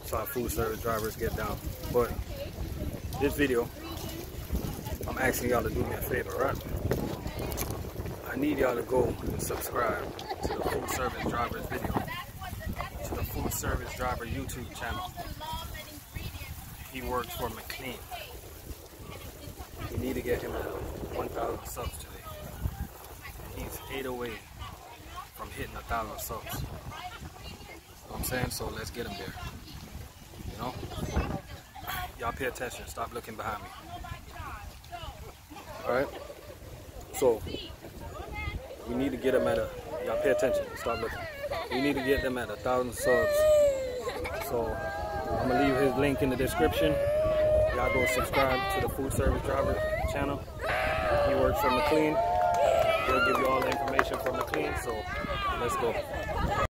That's how food service drivers get down. But this video, I'm asking y'all to do me a favor, right? I need y'all to go and subscribe to the food service drivers video, to the food service driver YouTube channel. He works for McLean. We need to get him at 1,000 subs today. He's 8 away from hitting 1,000 subs. You know what I'm saying? So let's get him there. You know? Y'all pay attention. Stop looking behind me. Alright? So, we need to get him at y'all pay attention. Stop looking. We need to get them at 1,000 subs. So, I'm going to leave his link in the description. Y'all go subscribe to the food service driver channel. He works for McLean. He'll give you all the information from McLean. So, let's go.